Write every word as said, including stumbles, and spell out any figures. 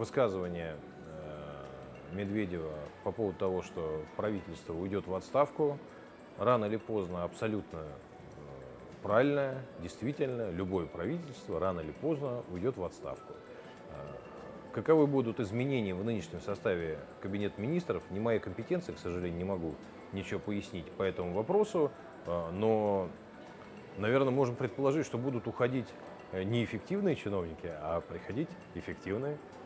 высказывание э, Медведева по поводу того, что правительство уйдет в отставку, рано или поздно абсолютно э, правильное. Действительно, любое правительство рано или поздно уйдет в отставку. Э, каковы будут изменения в нынешнем составе Кабинета министров, не моя компетенция, к сожалению, не могу ничего пояснить по этому вопросу, э, но, наверное, можем предположить, что будут уходить неэффективные чиновники, а приходить эффективные.